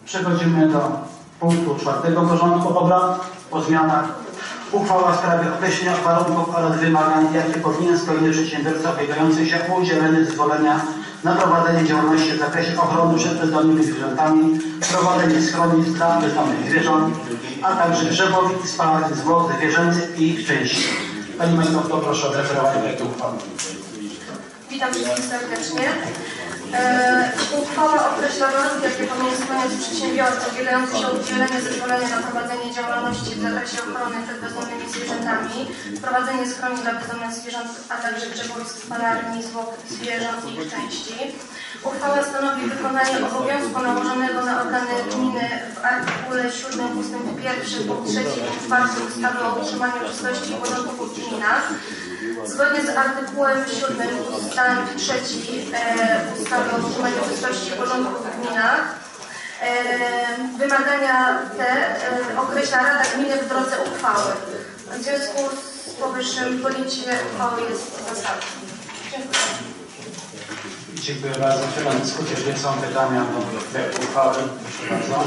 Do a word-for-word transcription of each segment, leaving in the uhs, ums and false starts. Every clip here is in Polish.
Przechodzimy do punktu czwartego porządku obrad o zmianach. Uchwała w sprawie określenia warunków oraz wymagań, jakie powinien spełnić przedsiębiorca ubiegający się o udzielenie zezwolenia na prowadzenie działalności w zakresie ochrony przed bezdomnymi zwierzętami, prowadzenie schronisk dla bezdomnych zwierząt, a także drzewowic, spalarni zwłok zwierzęcych i ich części. Pani Majkowsko, proszę o referowanie projektu uchwały. Witam wszystkich serdecznie. E, uchwała określa warunki, jakie powinien spełniać przedsiębiorca ubiegający się o udzielenie zezwolenia na prowadzenie działalności w zakresie ochrony przed bezdomnymi zwierzętami, prowadzenie schronisk dla bezdomnych zwierząt, a także drzewowisk, spalarni zwłok zwierząt i ich części. Uchwała stanowi wykonanie obowiązku nałożonego na organy gminy w artykule siódmym ustęp pierwszy punkt trzeci i czwarty ustawy o utrzymaniu czystości i porządku w gminach. Zgodnie z artykułem siódmym ustęp trzeci e, ustawy o utrzymaniu czystości i porządku w gminach e, wymagania te e, określa Rada Gminy w drodze uchwały. W związku z powyższym podjęcie uchwały jest zasadne. Dziękuję. Dziękuję bardzo. Otwieram dyskusję. Jeżeli są pytania do projektu uchwały, proszę bardzo.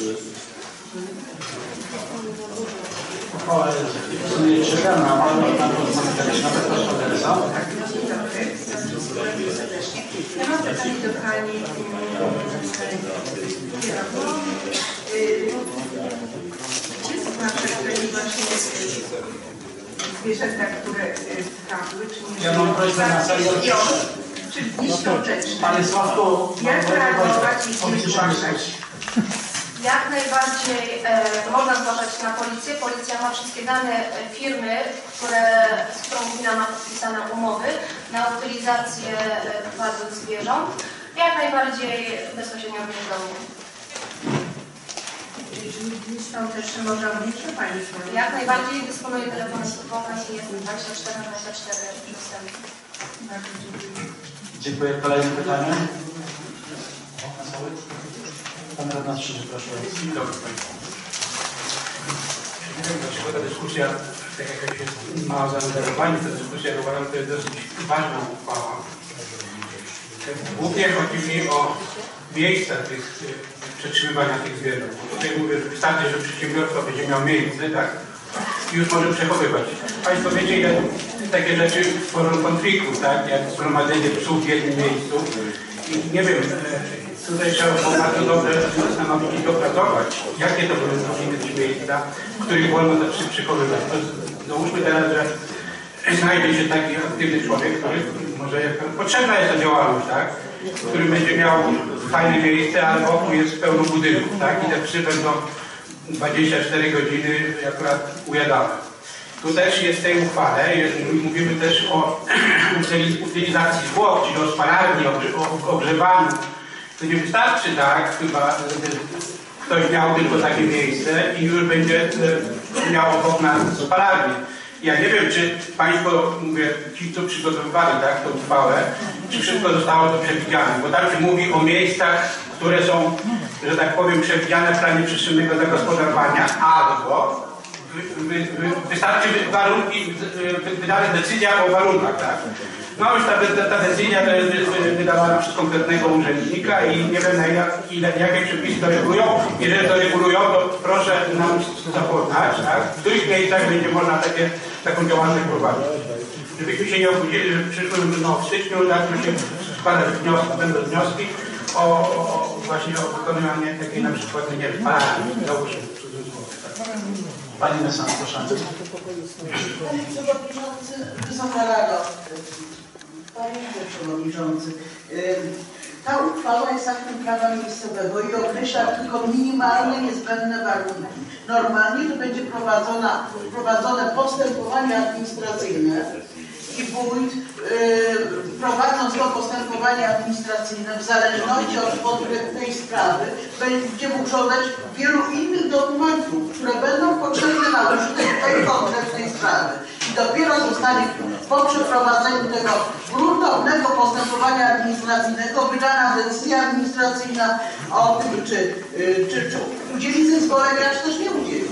Uchwała jest w sumie czytelna, ale tam rozmawiać nawet proszę o adresa. Ja mam pytanie do Pani. Gdzie są nasze właśnie zwierzęta, które zmarły, czy nie? Ja mam prośbę na sali. Czy nieświąteczne? Panie Sławku, jak reagować, jeśli zgłaszać? Jak najbardziej e, można zgłaszać na policję. Policja ma wszystkie dane firmy, które, z którą gmina ma podpisane umowy na utylizację padłych zwierząt. Jak najbardziej bezpośrednio do mnie. Czyli świąteczne można mówić, że Pani swoje? Jak najbardziej dysponuję telefonem służbowym i jest dwadzieścia cztery na dwadzieścia cztery dostępny. Bardzo dziękuję. Dziękuję. Kolejne pytanie. Pan radny Strzyżek, proszę. Dzień dobry Państwu. Nie wiem, dlaczego ta dyskusja, tak jakaś jest mała zaangażowanie, ta dyskusja, bo uważam, że to jest dosyć ważna uchwała. Głównie chodzi mi o miejsca tych, przetrzymywania tych zwierząt. Tutaj mówię, że wystarczy, że przedsiębiorca będzie miał miejsce, tak, i już może przechowywać. Państwo wiecie, ile takie rzeczy tworzą konfliktu, tak, jak zgromadzenie psów w jednym miejscu. I nie wiem, tutaj trzeba było bardzo dobrze zastanowić i dopracować, jakie to były powinny być miejsca, w których wolno te psy przechowywać. Załóżmy teraz, że znajdzie się taki aktywny człowiek, który może potrzebna jest ta działalność, tak? Który będzie miał fajne miejsce, ale wokół jest pełno budynków, tak? I te psy będą dwadzieścia cztery godziny akurat ujadane. Tu też jest w tej uchwale, mówimy też o utylizacji zwłok, czyli o spalarni, o ogrzewaniu. To nie wystarczy, tak, chyba ktoś miał tylko takie miejsce i już będzie miał obok nas spalarnię. Ja nie wiem, czy Państwo, mówię, ci, co przygotowywali, tak, tę uchwałę, czy wszystko zostało to przewidziane, bo tam się mówi o miejscach, które są, że tak powiem, przewidziane w planie przestrzennego zagospodarowania, albo wy, wy, wy, wystarczy warunki, wydane decyzja o warunkach, tak? No już ta, ta, ta decyzja to jest wydawana przez konkretnego urzędnika i nie wiem, na ile, ile, jakie przepisy to regulują. Jeżeli to regulują, to proszę nam zapoznać, tak? W których miejscach będzie można takie, taką działalność prowadzić. Żebyśmy się nie obudzili, że w przyszłym, no, w styczniu zaczną się składać wnioski, będą wnioski o, o właśnie o wykonywanie takiej na przykład, nie wiem, partii, załóżmy. Pani Messana, proszę. Panie Przewodniczący, Wysoka Rado. Panie Przewodniczący, ta uchwała jest aktem prawa miejscowego i określa tylko minimalne, niezbędne warunki. Normalnie to będzie prowadzona, prowadzone postępowanie administracyjne i wójt, yy, prowadząc to postępowanie administracyjne w zależności od konkretnej sprawy, będzie mógł żądać wielu innych dokumentów, które będą potrzebne na użytek tej konkretnej sprawy. I dopiero zostanie po przeprowadzeniu tego gruntownego postępowania administracyjnego wydana decyzja administracyjna o tym, czy, yy, czy, czy udzieli zezwolenia, czy też nie udzieli.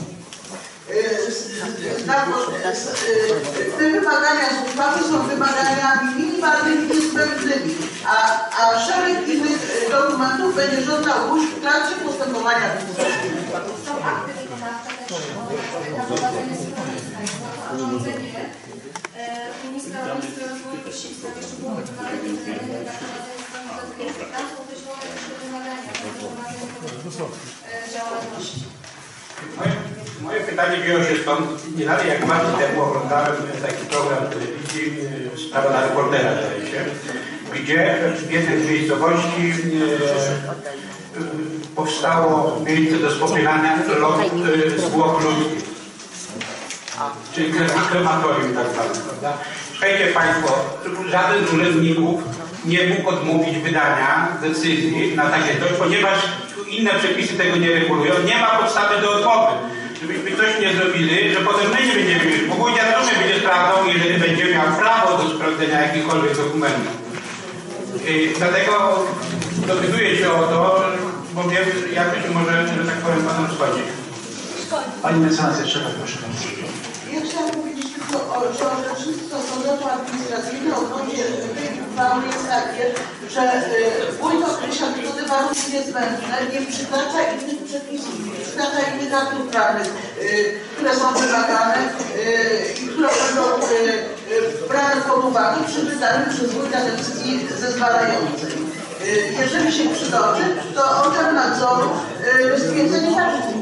Te wymagania z uchwały są wymaganiami minimalnymi, niezbędnymi, a, a szereg innych dokumentów będzie żądał w trakcie postępowania zagospodarowania tych upraw. Są akty wykonawcze też na prowadzenie schroniska. Jest to zarządzenie e, ministra rolnictwa i rozwoju wsi w sprawie szczegółowych wymagań terenowych na prowadzenie schroniska zwierząt. Tam są określone też te wymagania na prowadzenie tego e, działalności. Moje, moje pytanie wzięło się stąd, nie dalej jak dwa dni temu oglądałem taki program w telewizji, sprawa na reportera, zdaje się, gdzie w jednej z miejscowości e, e, powstało miejsce do spopierania lot e, zwłok ludzkich, czyli krematorium tak zwane, prawda? Słuchajcie Państwo, żaden z urzędników nie mógł odmówić wydania decyzji na takie coś, ponieważ inne przepisy tego nie regulują, nie ma podstawy do odmowy. Żebyśmy coś nie zrobili, że potem my nie będziemy mieli. Bo Wójt Radomia będzie sprawdzał, jeżeli będzie miał prawo do sprawdzenia jakichkolwiek dokumentów. I dlatego dopytuję się o to, bo wiem, jak to się może, że tak powiem, Panom schodzi. Pani mecenas jeszcze raz, proszę. Ja chciałam powiedzieć tylko, o, że orzecznictwo sądowo administracyjne odnośnie tej uchwały jest takie, że y, wójt określa tylko te warunki niezbędne, nie przytacza innych przepisów, nie przytacza innych aktów prawnych, y, które są wymagane y, i które będą y, y, brane pod uwagę przy wydaniu przez wójta decyzji zezwalającej. Y, jeżeli się przytoczy, to organ nadzoru y, stwierdzenie warunków.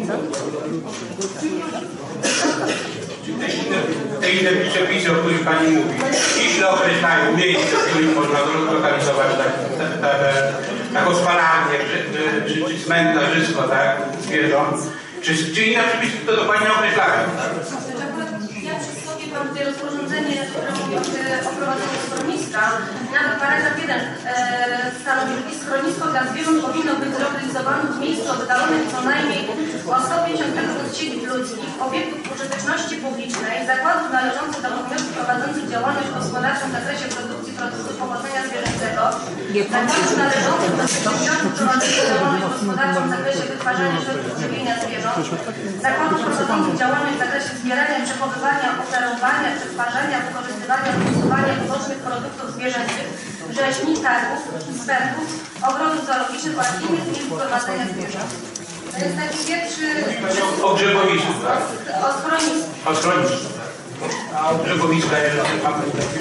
Te inne przepisy, o których Pani mówi, ściśle określają miejsce, w którym można zlokalizować taką spalarnię, czy, czy, czy cmentarzysko, tak, zwierząt, czy, czy inne przepisy to dokładnie określają. Ja przy sobie mam tutaj rozporządzenie, które mówi o prowadzeniu schroniska. Na paragraf jeden e, stanowi, że schronisko dla zwierząt powinno być zlokalizowane w miejscu oddalonym co najmniej o sto pięćdziesiąt metrów od siedzib ludzkich, obiektów użyteczności publicznej, zakładów należących do podmiotów prowadzących działalność gospodarczą w zakresie produkcji produktów pochodzenia zwierzęcego, zakładów należących do przedsiębiorców prowadzących działalność gospodarczą w zakresie wytwarzania środków żywienia zwierząt, zakładów prowadzących działalność w zakresie zbierania, przechowywania, oferowania, przetwarzania, wykorzystywania, usuwania pobocznych produktów zwierzęcych, rzeźni, targów, sterków, ogrodów zoologicznych oraz innych miejsc prowadzenia zwierząt. To jest taki pierwszy... O grzegowisku, tak? O schronisku. O schronisku. A o grzegowiska, jeżeli mamy takie...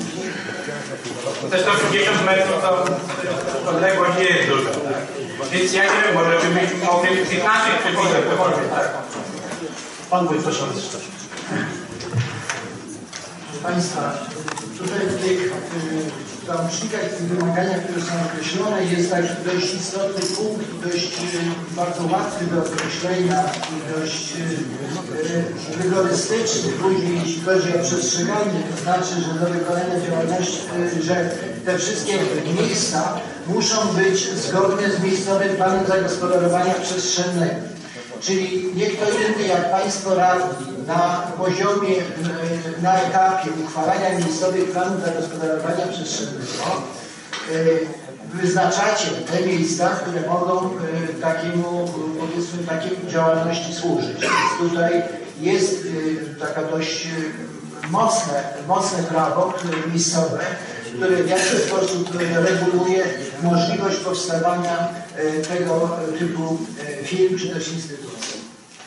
Te sto pięćdziesiąt metrów to odległość nie jest duża. Więc ja nie wiem, może byśmy mogli w tych naszych przepisach wychodzić, tak? Pan Wójt, proszę odczytać. Proszę Państwa, tutaj w tych y, załącznikach, w tych wymaganiach, które są określone, jest taki dość istotny punkt, dość y, bardzo łatwy do określenia i dość y, y, rygorystyczny później, jeśli chodzi o przestrzeganie, to znaczy, że do wykonania działalności, y, że te wszystkie miejsca muszą być zgodne z miejscowym planem zagospodarowania przestrzennego. Czyli nie kto inny jak Państwo radni na poziomie, na etapie uchwalania miejscowych planów zagospodarowania przestrzennego wyznaczacie te miejsca, które mogą takiemu, powiedzmy, takiej działalności służyć. Więc tutaj jest taka dość mocne, mocne prawo miejscowe, które w jakiś sposób reguluje możliwość powstawania tego typu firm czy też instytucji.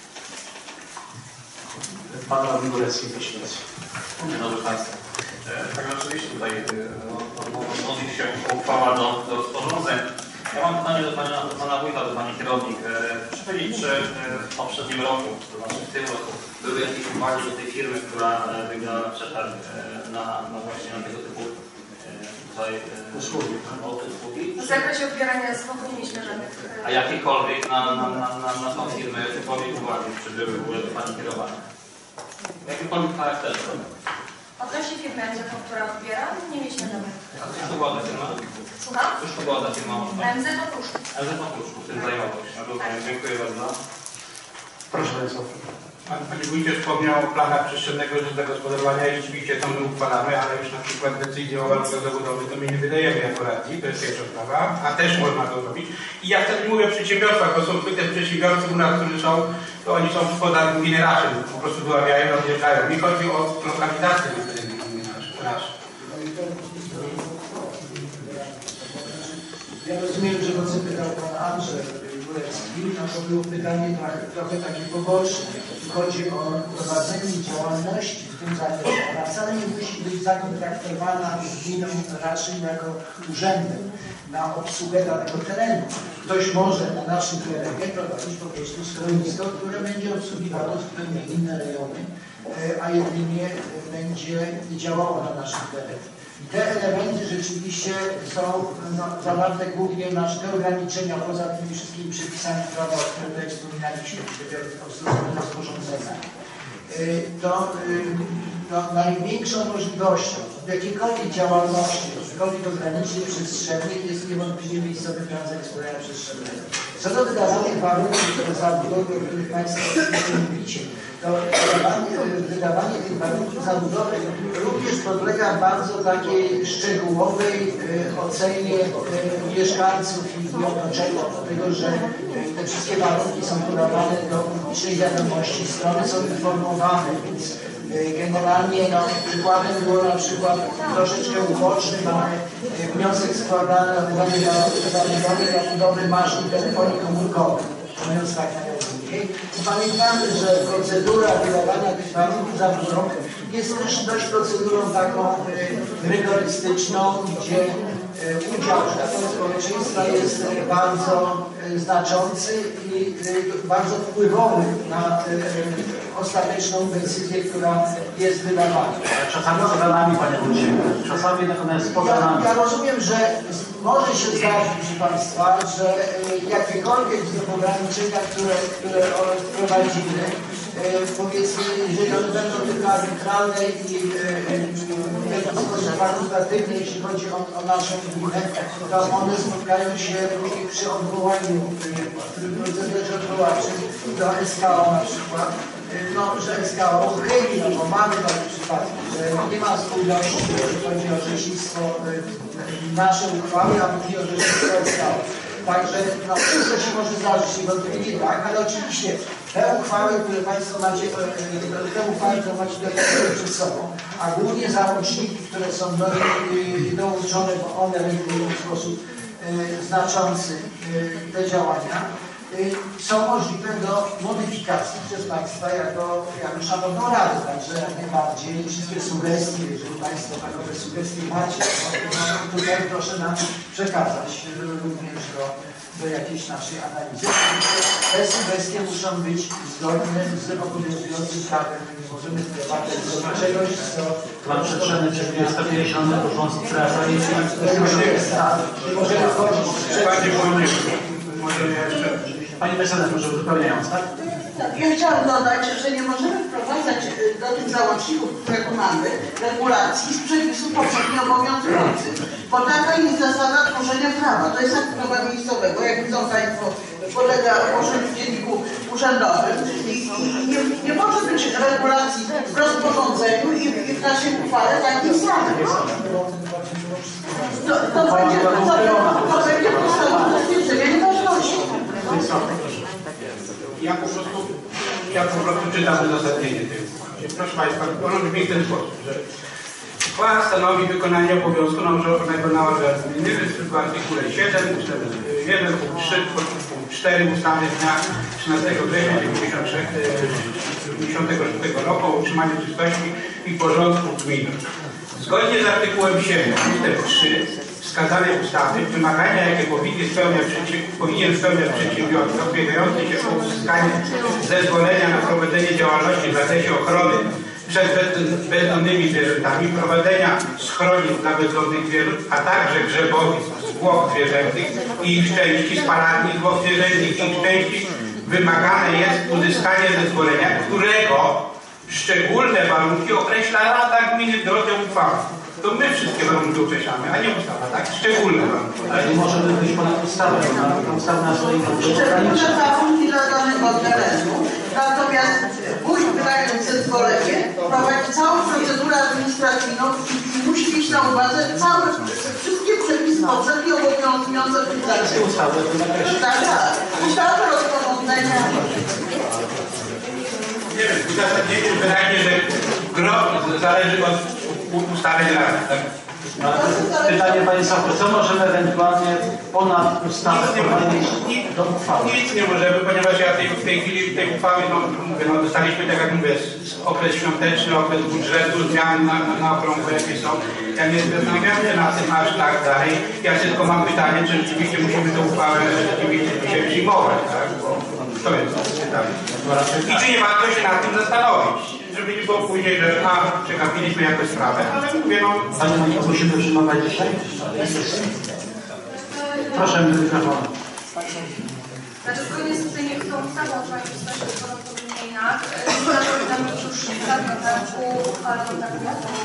Pan Radny Górecki, proszę. Dzień dobry Państwu. Tak rzeczywiście tutaj odnosi się uchwała do, do rozporządzeń. Ja mam pytanie do Pana, do pana Wójta, do Pani Kierownik. Proszę powiedzieć, czy w poprzednim roku, to znaczy w tym roku, były jakieś uwagi do tej firmy, która wygrała przetarg na, na właśnie na tego typu tutaj usługi? W zakresie odbierania zwłok nie mieliśmy żadnych... A jakiekolwiek na, na, na, na, na tą firmę, jakiekolwiek uwagi, czy były w ogóle do Pani kierowane? W jakimkolwiek charakterze? Odnośnie firmy, która odbiera, nie mieliśmy żadnych. A cóż to była ta firma? Słucham? Cóż to była ta firma? M Z Otóż. M Z Otóż, tym zajmował się. Rozumiem, dziękuję bardzo. Proszę bardzo. Pan Panie Wójcie wspomniał o planach przestrzennego zagospodarowania i rzeczywiście to my uchwalamy, ale już na przykład decyzję o warunkach zabudowy to my nie wydajemy jako radni, to jest pierwsza sprawa, a też można to zrobić. I ja wtedy mówię o przedsiębiorstwach, bo są zwykle przedsiębiorcy u nas, którzy są, to oni są gospodarką generaczem, po prostu doławiają, odjeżdżają. Mi chodzi o lokalizację naszą. Ja rozumiem, że o co pytał Pan Andrzej. Królewskim, no to było pytanie trochę, trochę takie poboczne. Chodzi o prowadzenie działalności w tym zakresie. Ona wcale nie musi być zakontraktowana z gminą raczej jako urzędem na obsługę danego terenu. Ktoś może na naszym terenie prowadzić po prostu schronisko, które będzie obsługiwało zupełnie inne rejony, a jedynie będzie działało na naszym terenie. I te elementy rzeczywiście są no, zawarte głównie na te ograniczenia poza tymi wszystkimi przepisami prawa, o których tutaj wspominaliśmy, czyli o stosunku rozporządzenia. To no, największą możliwością w jakiejkolwiek działalności, jakichkolwiek ograniczeń przestrzennych jest niewątpliwie miejscowy plan zagospodarowania przestrzennego. Co do wydawanych warunków zabudowy, o których Państwo mówicie, to wydawanie, wydawanie tych warunków zabudowy również podlega bardzo takiej szczegółowej ocenie mieszkańców i otoczenia, dlatego że te wszystkie warunki są podawane do publicznej wiadomości, strony są informowane, więc generalnie no, przykładem było na przykład troszeczkę uboczny, mamy wniosek składany na wydanie na budowę maszyn telefonii komórkowej, mówiąc tak najogólniej. I pamiętamy, że procedura wydawania tych warunków zabudowy jest też dość procedurą taką rygorystyczną, gdzie udział społeczeństwa jest bardzo znaczący i bardzo wpływowy na ostateczną decyzję, która jest wydawana. Czasami poza nami, panie wójcie. Czasami natomiast poza nami. Ja, ja rozumiem, że może się zdarzyć, proszę Państwa, że jakiekolwiek ograniczenia, które, które wprowadzimy, powiedzmy, jeżeli one będą tylko arbitralne i w jakiś sposób fakultatywne, jeśli chodzi o, o naszą gminę, to one spotkają się przy odwołaniu, w procederze odwoławczym do S K O na przykład, no, że S K O uchyli, no bo mamy takie przypadki, że nie ma spójności, jeżeli chodzi o orzecznictwo, nasze uchwały, a mówi o orzecznictwo S K O. Także no, wszystko się może zdarzyć, niewątpliwie tak, ale oczywiście te uchwały, które Państwo macie, te uchwały, które macie przed sobą, a głównie załączniki, które są do, dołączone, bo one regulują w sposób y, znaczący y, te działania, y, są możliwe do modyfikacji przez Państwa jako, jako szanowną radę. Także jak najbardziej wszystkie sugestie, jeżeli Państwo takowe sugestie macie, to tutaj proszę nam przekazać również do, do jakiejś naszej analizy. Te sugestie muszą być zgodne z obowiązującym prawem. Nie możemy wprowadzać do czegoś, co... Plan przestrzenny przewiduje sto pięćdziesiąt urządzeń prawa i nie możemy wchodzić w Pani mecenas, może uzupełniając, tak? Ja chciałam dodać, że nie możemy wprowadzać do tych załączników, które tu mamy, regulacji z przepisów powszechnie obowiązujących, bo taka jest zasada tworzenia prawa. To jest akt prawa miejscowego, jak widzą Państwo, podlega ogłoszeniu w dzienniku urzędowym i, i nie, nie może być regulacji w rozporządzeniu i, i w naszej uchwale takiej samej. To, to będzie to będzie podstawą zabezpieczenia nieważności. Ja po prostu, ja po prostu czytam uzasadnienie tego. Proszę Państwa, ono brzmi w ten sposób, że uchwała stanowi wykonanie obowiązku nałożonego na organ gminy w artykule siedem, ustęp jeden, punkt trzy, punkt cztery ustawy z dnia trzynastego września dziewięćdziesiątego szóstego roku o utrzymaniu czystości i porządku gminy. Zgodnie z artykułem siedem, ustęp trzy wskazanej ustawy wymagania, jakie powinien spełniać, powinien spełniać przedsiębiorca ubiegający się o uzyskanie zezwolenia na prowadzenie działalności w zakresie ochrony przed bezdomnymi zwierzętami, prowadzenia schronisk dla bezdomnych zwierząt, a także grzebowisk zwłok zwierzęcych i ich części, spalarni zwłok zwierzęcych i ich części, wymagane jest uzyskanie zezwolenia, którego szczególne warunki określa Rada Gminy w drodze uchwały. To my wszystkie warunki określamy, a nie ustawa, tak? Szczególne warunki. Ale nie możemy wyjść ponad ustawę, bo ustawa na swoim Szczególne warunki dla danego terenu. Natomiast wójt, wydając zezwolenie, prowadzi całą procedurę administracyjną i musi mieć na uwadze całe, wszystkie przepisy powszechnie obowiązujące w tym zakresie. ustawy. Tak, tak. Ustawy, rozporządzenia. Nie wiem, uzasadnienie wyraźnie, że gro zależy od ustaleń rady. Tak? Pytanie Panie Sofie, co możemy ewentualnie ponad ustawę Nic nie, wprowadzić nic, do uchwały? nic nie możemy, ponieważ ja tej, w tej chwili tej uchwały, no, mówię, no dostaliśmy, tak jak mówię, okres świąteczny, okres budżetu, zmian na, na okrągłe jakie są. Ja nie zastanawiam się nad tym aż tak dalej. Ja tylko mam pytanie, czy rzeczywiście musimy tę uchwałę rzeczywiście dzisiaj przyjmować, tak? Bo to jest pytanie. I czy nie warto się nad tym zastanowić? Żeby nie było później, że a, przegapiliśmy jakąś sprawę, ale mówię, no... Panie Moniko, musimy przyjmować dzisiaj? Proszę mi mikrofon. Znaczy, zgodnie z tymi, tą ustawą o państwowych porozumieniach, zapowiadamy już w roku uchwalą taką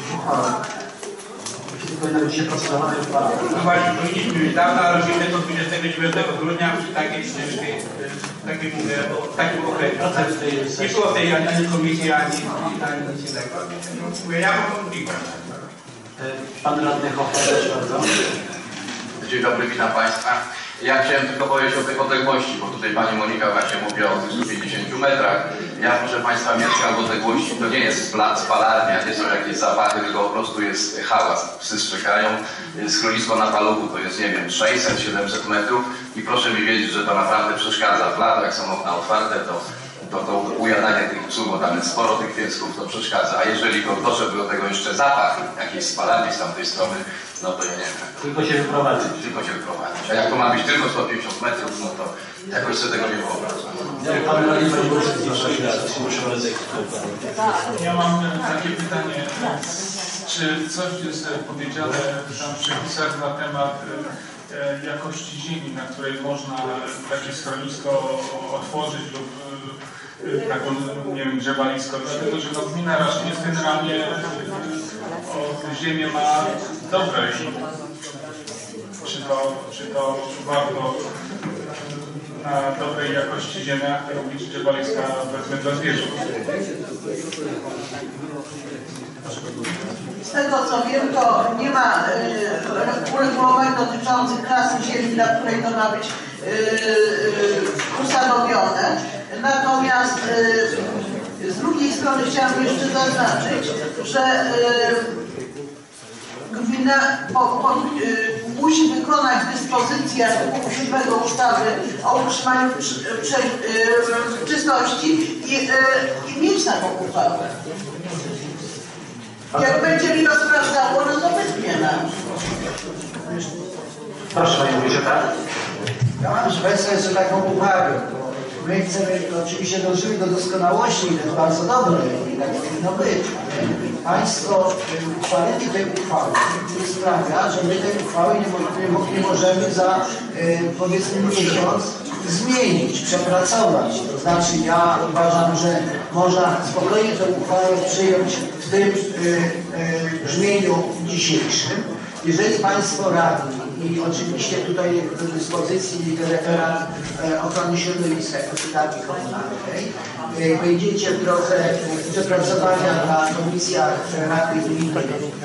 Jeśli powinna być się procedowana i uchwalana. No właśnie, powinniśmy już dawno, ale robimy to dwudziestego dziewiątego grudnia przy takiej, takiej, mówię, takim okresie. Nie było tej ani, ani komisji, ani, ani nic innego. Mówię, ja mam wątpliwość. Pan radny Hofer, proszę bardzo. Dzień dobry, witam Państwa. Ja chciałem tylko powiedzieć o tej odległości, bo tutaj Pani Monika właśnie mówi o tych stu pięćdziesięciu metrach. Ja, proszę Państwa, mieszkam w odległości, to nie jest plac, spalarnia, nie są jakieś zapachy, tylko po prostu jest hałas. Psy szczekają. Schronisko na paluchu to jest, nie wiem, sześćset siedemset metrów i proszę mi wiedzieć, że to naprawdę przeszkadza. W lato, jak są okna otwarte, to to, to ujadanie tych psów, bo tam jest sporo tych piesków, to przeszkadza. A jeżeli doszedłby do tego jeszcze zapach jakiejś spalarni z tamtej strony, no to ja nie wiem. Tylko się wyprowadzić. Tylko się wyprowadzić. A jak to ma być tylko sto pięćdziesiąt metrów, no to jakoś sobie tego nie wyobrażam. Pan radny Ja mam takie pytanie, czy coś jest powiedziane tam w przepisach na temat e, jakości ziemi, na której można takie schronisko otworzyć lub e, taką, nie wiem, grzebalisko, dlatego że no, gmina Raszyniec generalnie e, o, ziemię ma dobre i czy to, czy to warto na dobrej jakości ziemiach robić grzebaliska powiedzmy dla zwierząt. Z tego co wiem, to nie ma y, uregulowań dotyczących klasy ziemi, dla której to ma być y, y, ustanowione. Natomiast y, z drugiej strony chciałam jeszcze zaznaczyć, że y, gmina po, po, y, musi wykonać dyspozycję artykułu siódmego ustawy o utrzymaniu przy, przy, y, czystości i, y, i mieć taką uchwałę. Jak będzie mi to sprawdzało, no to wytniemy. Proszę Panie Wójcie, tak? Ja mam, że Państwo jeszcze taką uwagę, bo my chcemy, oczywiście dążymy do doskonałości i to jest bardzo dobre i tak powinno być. Państwo uchwalenie tej uchwały sprawia, że my tej uchwały nie, nie, nie możemy za powiedzmy miesiąc zmienić, przepracować. To znaczy ja uważam, że można spokojnie tę uchwałę przyjąć w tym y, y, brzmieniu dzisiejszym. Jeżeli Państwo radni i oczywiście tutaj do dyspozycji referat e, ochrony środowiska i gospodarki komunalnej e, wejdziecie w drodze przepracowania na komisjach Rady Gminy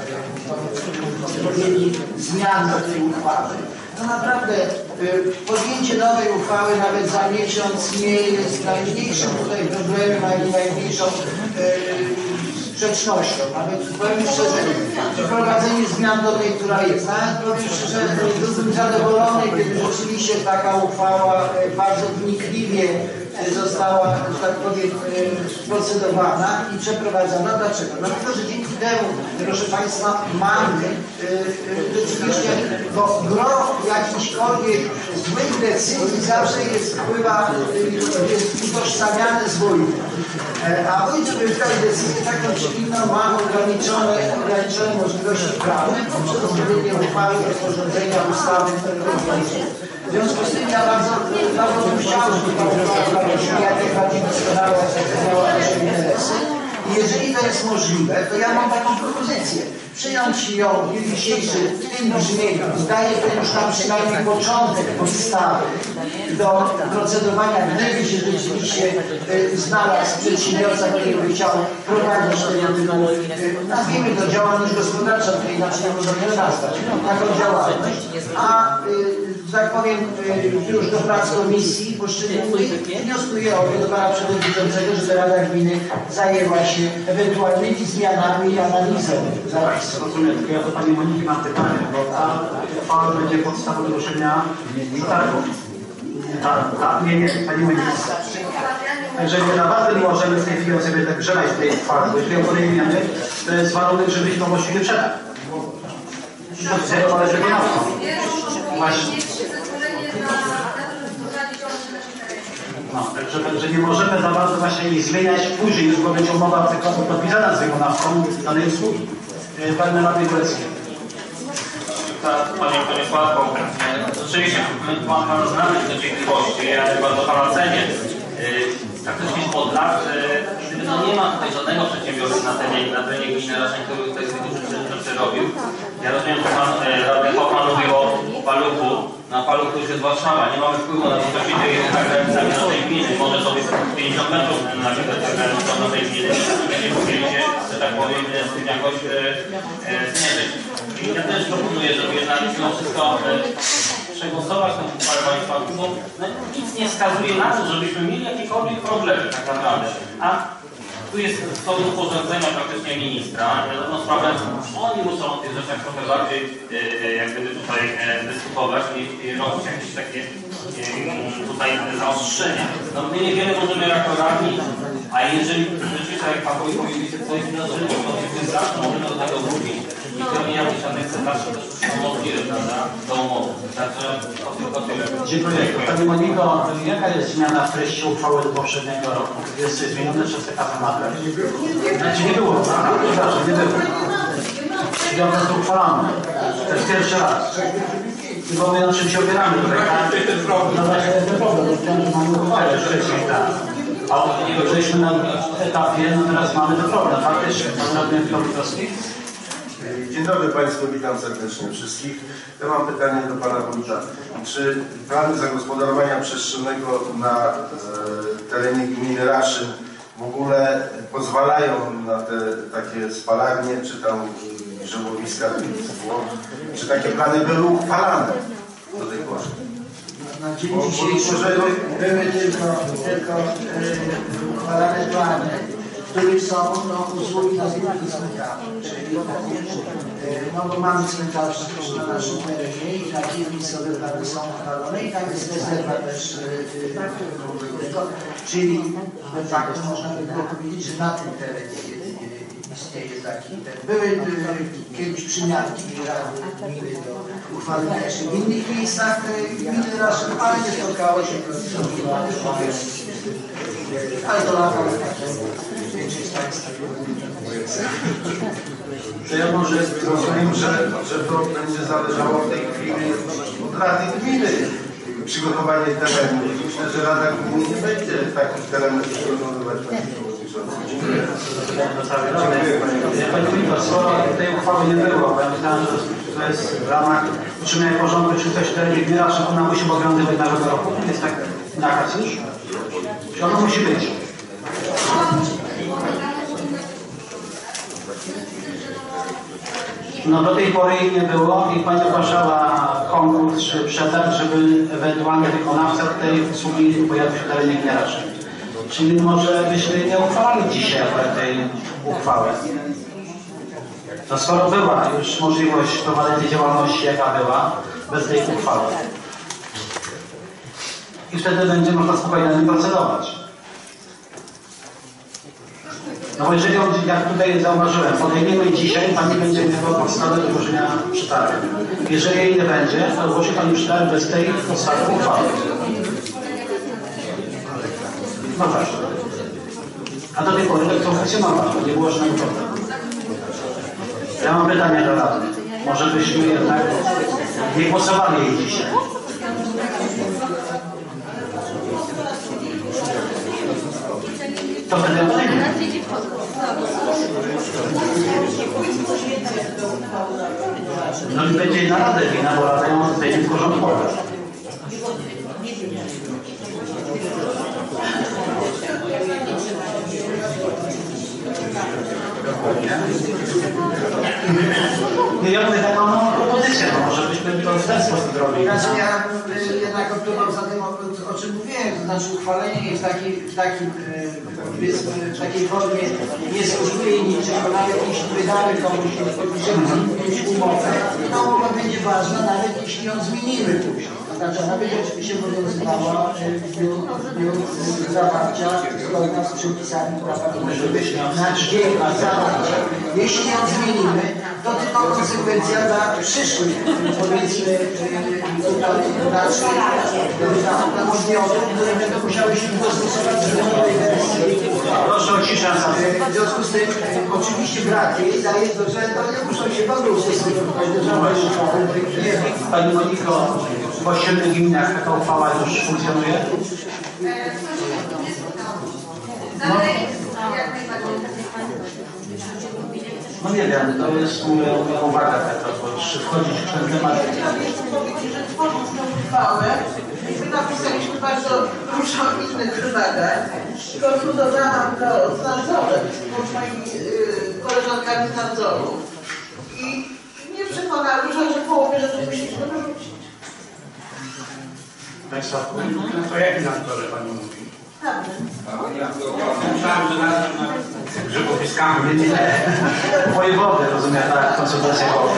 odpowiednich zmian do tej uchwały, to naprawdę y, podjęcie nowej uchwały nawet za miesiąc nie jest najmniejszym tutaj problemem, ani najmniejszą y, sprzecznością. Nawet powiem szczerze, wprowadzenie zmian do tej, która jest. Nawet powiem szczerze, byłbym zadowolony, gdyby rzeczywiście taka uchwała y, bardzo wnikliwie y, została, że tak powiem, y, procedowana i przeprowadzona. Dlaczego? Dlatego, że dzięki temu, proszę Państwa, mamy y, y, rzeczywiście, bo gro jakichkolwiek złych decyzji zawsze jest wpływa, jest utożsamiany z wójtem. A wójt, żeby w tej decyzji taką czy inną ma ograniczone, ograniczone możliwości prawne poprzez odpowiednie uchwały, rozporządzenia, ustawy, które w związku z tym ja bardzo, bardzo bym chciał, żeby ta uchwała jak najbardziej doskonała zapewniała nasze interesy. I jeżeli to jest możliwe, to ja mam taką propozycję. Przyjąć ją w dniu dzisiejszym w tym brzmieniu. Zdaje to już nam przynajmniej początek podstawy do procedowania, gdyby się rzeczywiście y, znalazł przedsiębiorca, który by chciał prowadzić tego typu, y, nazwijmy to działalność gospodarcza, której inaczej nie możemy nazwać, taką działalność. A y, że tak powiem, y, już do prac komisji poszczególnych wnioskuję o to do pana przewodniczącego, żeby Rada Gminy zajęła się ewentualnymi zmianami i analizą zapisów. Rozumiem, tylko ja do Pani Moniki mam pytanie, bo ta uchwała będzie podstawą do ruszenia przetargu. Tak, tak, nie, nie, Pani Monika. Także nie naprawdę nie możemy w tej chwili sobie tak grzebać w tej uchwale, bo jeżeli ją podejmiemy, to jest warunek, żebyśmy to właściwie przetarg. I to jest ale wykonawcą. Właśnie. No, także że nie możemy za bardzo właśnie jej zmieniać później, już bo będzie umowa podpisana z wykonawcą danej usługi. Panie Radny Górecki. Panie Przewodniczący, konkretnie. Rzeczywiście mam Pan znaleźć dociekliwości, ja bardzo Pana cenię. Praktycznie od lat gdyby no nie ma tutaj żadnego przedsiębiorcy na terenie, na terenie gminy Raszeń, który tutaj zbyt duże rzeczy robił. Ja rozumiem, że Pan Radny Hoffman mówił o Paluchu. Na Paluchu już jest Warszawa, nie mamy wpływu na to, co się dzieje za granicami naszej gminy. Może sobie pięćdziesiąt metrów na granicą naszej gminy nie musieli się, że tak powiem, z tym jakoś e, e, zmierzyć. I ja też proponuję, żeby jednak mimo wszystko e, przegłosować tę uchwałę Państwa, bo no, nic nie wskazuje na to, żebyśmy mieli jakiekolwiek problemy tak naprawdę. A tu jest to rozporządzenia praktycznie ministra. No sprawę, oni muszą o tych rzeczach trochę bardziej e, jak gdyby tutaj e, dyskutować i, i robić jakieś takie e, tutaj zaostrzenia. No my niewiele możemy jako radni, a jeżeli rzeczywiście jak Pan Wójt mówił, coś wydarzyło, to się zawsze możemy do tego wrócić. I to nie jakieś anekse zawsze też są możliwe, prawda, do umowy. Także to tylko tyle. Dziękuję. Pani Moniko, jaka jest zmiana w treści uchwały do poprzedniego roku? Jest coś zmienione przez T K P Mater? Znaczy nie było. Aha, przepraszam, nie było. Czyli ja po prostu uchwalamy. To jest pierwszy raz. I bo my na czym się opieramy tutaj, tak? No właśnie, to jest ten problem. Chciałem, że mamy uchwałę wcześniej, tak. A żeśmy na etapie, no teraz mamy ten problem. Faktycznie, pan radny Kowikowski. Dzień dobry Państwu, witam serdecznie wszystkich. Ja mam pytanie do Pana Wójta. Czy plany zagospodarowania przestrzennego na e, terenie gminy Raszyn w ogóle pozwalają na te takie spalarnie, czy tam żełowiska, czy takie plany były uchwalane do tej pory? Na dzień dzisiejszy były tylko, tylko yy, uchwalane plany, w których są no, usługi na zbiórki cmentarne, czyli yy, no bo mamy cmentarz na naszym terenie i takie miejscowe plany są uchwalone i tam jest rezerwa też yy, yy, czyli de facto można by było powiedzieć, że na tym terenie istnieje taki. Były y, kiedyś przymiarki rady do uchwalenia jeszcze w innych miejscach gminy Raszyn, ale nie spotkało się to, ale to lata, większość Państwa. To ja może rozumiem, że, że to będzie zależało w tej chwili od Rady Gminy. Przygotowanie terenu. Myślę, że Rada Gminy nie będzie takich terenów przygotowywać. Dziękuję. Pani Wójta, skoro tej uchwały nie było, bo ja myślałem, że to jest w ramach utrzymania porządku, czy ktoś w terenie gminy Raszyn, ona musi obowiązywać nowego roku. Jest tak nakaz już? Czy ona musi być? No do tej pory jej nie było i Pani ogłaszała konkurs czy przetarg, żeby ewentualnie wykonawca tej usługi pojawił się w terenie gminy Raszyn. Czyli może byśmy nie uchwalali dzisiaj tej uchwały. No skoro była już możliwość prowadzenia działalności, jaka była, bez tej uchwały. I wtedy będzie można spokojnie na nim procedować. No bo jeżeli, jak tutaj zauważyłem, podejmiemy dzisiaj, Pani będzie miała podstawę do złożenia przetargu. Jeżeli jej nie będzie, to złoży Pani przetarg bez tej podstawy uchwały. No tak. A do tej pory to funkcjonowało, nie było żadnego problemu. Ja mam pytanie do Rady. Może byśmy jednak nie głosowali jej dzisiaj. To wtedy odejmie. No i będzie na Radę wina, bo Rada ją zdejmie w porządku. Nie, ja mówię taką propozycję, no może byśmy to w ten sposób zrobili. robi. Znaczy ja y, jednak optymam za tym, o, o czym mówiłem, to znaczy uchwalenie jest w takiej, w takim, y, w takiej formie nie skosztuje niczego, nawet jeśli wydamy komuś, podpiszemy z nim jakąś umowę, ta umowa będzie ważna, nawet jeśli ją zmienimy później. To znaczy ona będzie oczywiście obowiązywała w dniu, w dniu zawarcia zgodna z przepisami prawa na dzień zawarcia. Jeśli ją zmienimy, to tylko konsekwencja dla przyszłych, powiedzmy, tutaj naszych podmiotów, które będą musiały się dostosować do nowej wersji. Proszę o ciszę. W związku z tym oczywiście brak jej daje to, że to nie muszą się w ogóle ustosunkować do żadnej uchwały. Pani Moniko, w poszczególnych gminach taka uchwała już funkcjonuje? Dalej, jak najbardziej. No nie wiem, to jest moja uwaga taka, bo czy wchodzić w ten temat. Chciałabym powiedzieć, że tworząc tę uchwałę, my napisaliśmy bardzo dużo innych wymagań. Konsultowałam to z nadzorem, z moimi y, koleżankami z nadzoru. I mnie przekonały, że, że połowie, że to musieliśmy wyrzucić. Państwa, No to jaki nadzorze Pani mówi? Dobrze. Myślałem, że nad grzybowiskami. nie, nie, wojewody, rozumiem, tak, konsultacja była.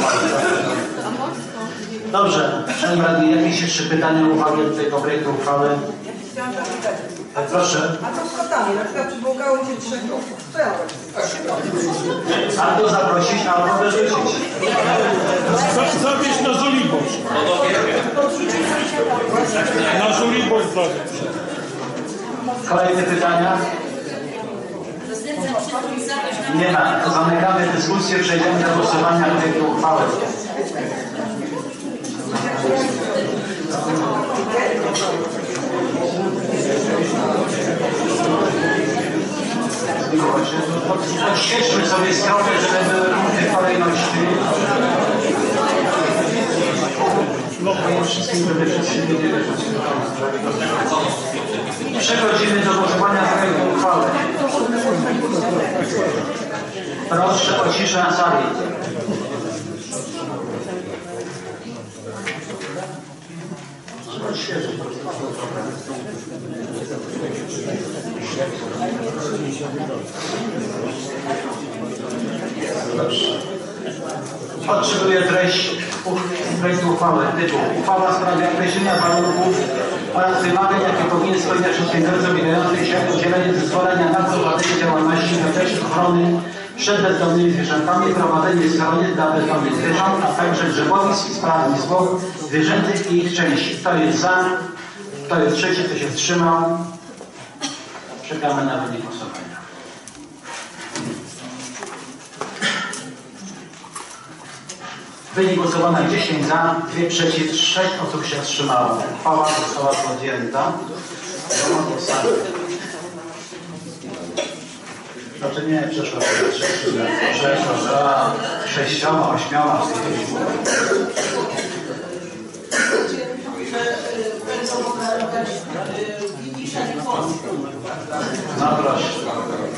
Dobrze, Szanowni Radni, jakieś jeszcze pytania, uwagi do tego projektu uchwały? Chciałam zapytać, Proszę. a co z kotami? Na przykład przywołało Cię trzech kotów. Co ja robię? Albo zaprosić, albo wyrzucić. Zawieź na Żoliborz. Na Żoliborz zawieź. Kolejne pytania? Nie ma. To zamykamy dyskusję, przejdziemy do głosowania projektu uchwały. Odświeżmy sobie stronę, żeby były punkty kolejności. Przechodzimy do głosowania projektu uchwały. Proszę o ciszę na sali. Trzeba odświeżyć. Otrzymuję treść projektu uchwały typu uchwała w sprawie określenia warunków oraz wymagań, jakie powinien spełniać przedsiębiorca ubiegający się o udzielenie zezwolenia na prowadzenie działalności w zakresie ochrony przed bezdomnymi zwierzętami, prowadzenie schronisk dla bezdomnych zwierząt, a także drzewowisk i spraw zwierzęcych i ich części. Kto jest za? Kto jest przeciw? Kto się wstrzymał? Czekamy na wynik głosowania. Wynik głosowania dziesięć za, dwa przeciw, sześć osób się wstrzymało. Uchwała została podjęta. Znaczy nie, przeszła przeszła za sześcioma, ośmioma. Że będą mogli dać Widzisz, a nie Polską. No proszę.